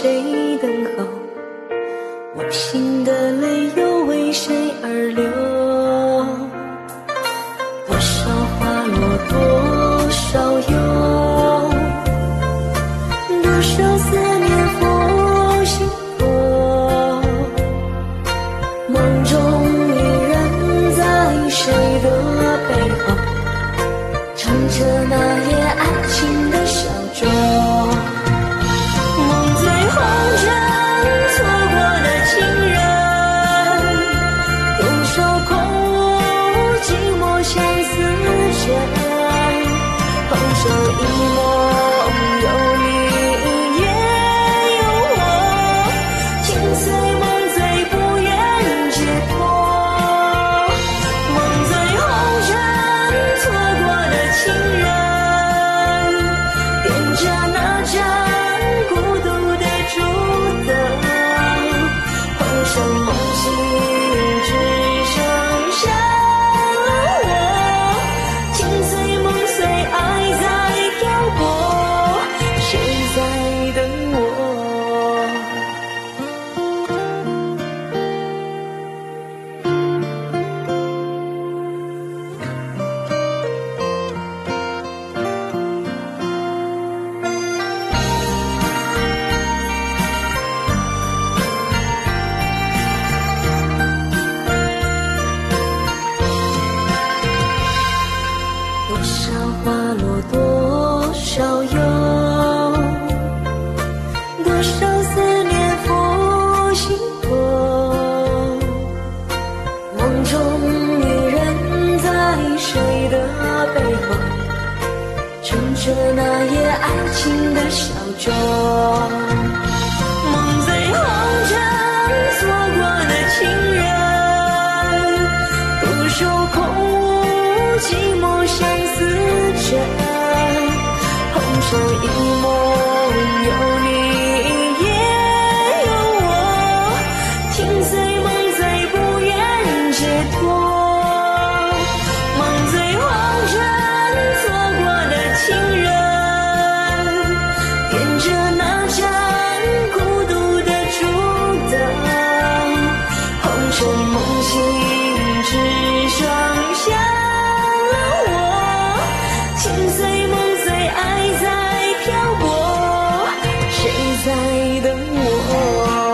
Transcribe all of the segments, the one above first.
谁等候？我心的泪又为谁而流？多少花落多少忧，多少思念负心头。梦中依然在谁的背后，唱着那夜爱情的小舟。梦最红尘错过的情人，多少空无寂寞相思枕。红袖一梦有你也有我，情碎梦醉不愿解脱。梦最红尘错过的情人，点着那盏孤独的烛灯，红尘梦醒只剩下我，情碎梦碎爱在漂泊，谁在等我？多少花落多少忧，多少思念负心头。梦中女人在谁的背后，撑着那夜爱情的小舟。梦最红尘错过的情人，独守空无寂寞相思枕。红袖一梦有你也有我，情碎梦醉不愿解脱。梦最红尘错过的情人，点着那盏孤独的烛灯，红尘梦醒只剩下我，情碎梦碎爱在漂泊，谁在等我？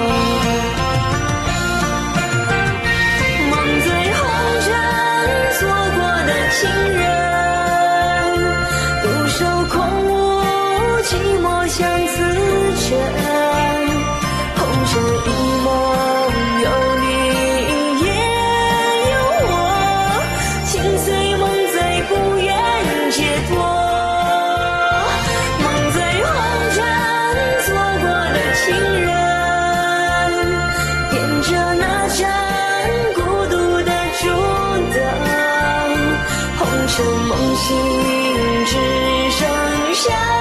梦最红尘错过的情人，独守空无寂寞相思枕。红尘一梦有你也有我，情碎梦醉不愿解脱。梦最红尘错过的情人，点着那盏孤独的烛灯，红尘梦醒只剩下